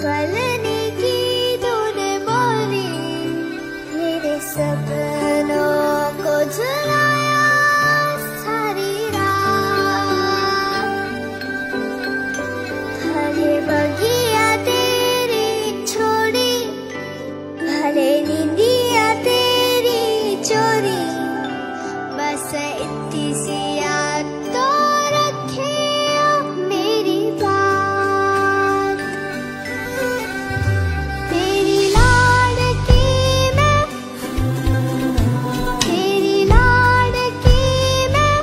पलने की तूने बोली, मेरे सपनों को जलाया सारी रात। भले बगिया तेरी छोड़ी, भले नींदिया तेरी चोरी, बस इतनी सी याद तो रखे मेरी बात। तेरी लाडकी मैं, तेरी लाडकी मैं,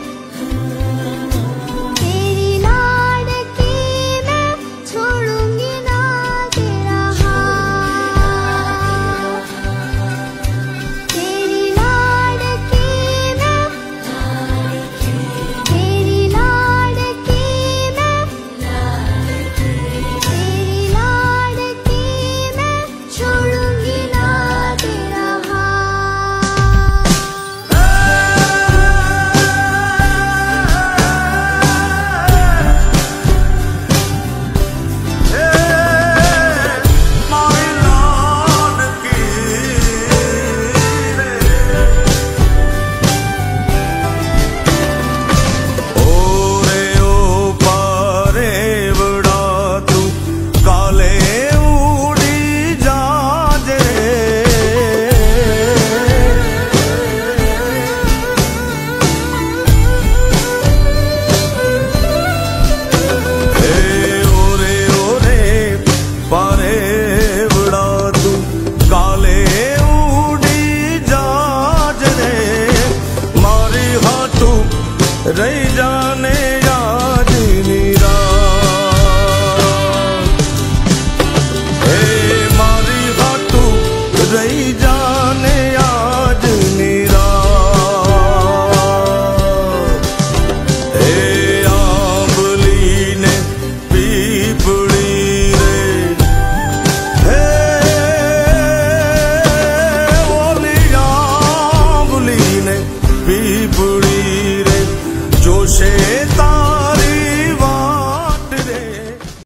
तेरी लाडकी मैं, छोड़ूंगी ना तेरा हाथ। तेरी लाडकी मैं, तेरी लाडकी मैं, तेरी लाडकी मैं, छोड़ूंगी ना तेरा हाथ। रही जाने याद नीरा, हे मारी हाथू रही जाने